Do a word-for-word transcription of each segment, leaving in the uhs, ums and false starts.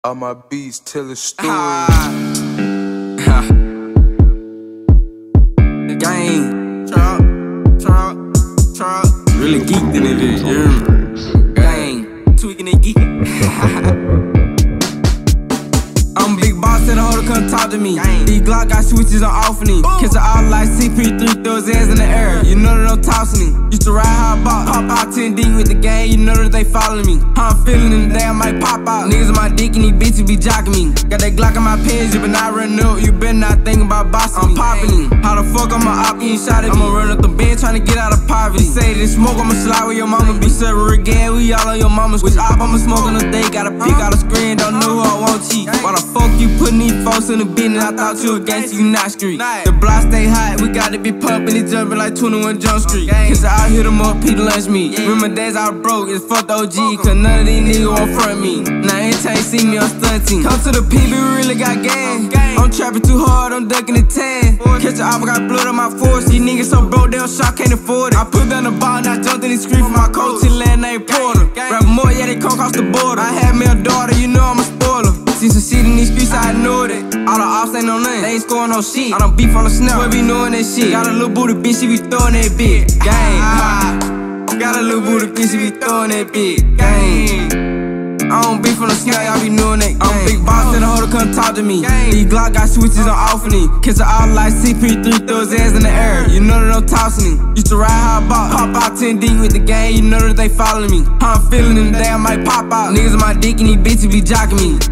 All my beats tell a story. Ah. Gang, truck, truck, truck. Really geeked in it, bitch. You hear me? Gang, tweaking and geeking. I'm big boss and the holder come talk to me. These Glock got switches on off me. Catch it all like C P three, throw his hands in the air. You know that don't toss me. Used to ride high box, pop out ten deep with the gang. You know that they following me. How I'm feeling in the day, I might pop out. Niggas in my dick and these bitches be jocking me. Got that Glock in my pants, you better not run up. You better not think about bossing me. I'm popping it. How the fuck I'm a op, you ain't shot at me. I'ma run up the bench trying to get out of poverty. Say this smoke, I'ma slide with your mama. Be serving again, we all on your mama's. Which op I'ma smoke on the day. Gotta pick out a screen, don't know who I won't cheat. Why the fuck you putting these folks in the business? I thought you a gangster, you not street. The block stay hot, we gotta be pumping it, jumping like twenty-one Jump Street. Cause I hit them up, Pete lunch me. Remember days I was broke, it's fucked O G. Cause none of these niggas won't front me. Now anytime you see me on stunting, come to the P B, we really got gang. I'm trapping too hard, I'm ducking the tan. Catch a op, I got blood on my force. These niggas so broke, they don't shot, can't afford it. I put down the ball and I jumped in the street for my coach till land named Porter. Rap more, yeah, they come across the border. I had me a daughter, you know I'm a spoiler. See some shit in these streets, I ignored it. All the ops ain't no name, they ain't scoring no shit. I don't beef on the snap, we be knowing that shit. Got a little booty bitch, she be throwing that bitch. Gang, ah. Got a little booty bitch, she be throwing that bitch. Gang. I don't beef on the snap, y'all be knowing that. I'm big boss and the holder come talk to me. These Glock got switches on off me. Catch it all like C P three, throw his hands in the air. You know that I'm tossing me. Used to ride high box, pop out ten deep with the gang. You know that they following me. How I'm feeling in the day, I might pop out. Niggas in my dick and these bitches be jocking me.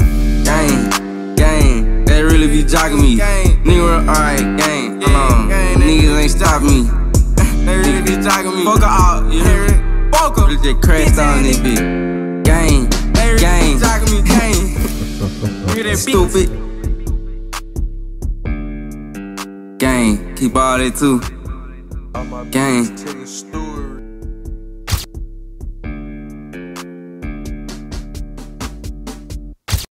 Gang, gang, they really be jocking me. Nigga, alright, gang, hold on. Niggas ain't stopping me. They really be jocking me. Fuck her out, you hear it? Fuck her. Just crashed on this bitch. Gang, gang, jocking me, gang. Look at that stupid. Gang, keep all that too. Gang.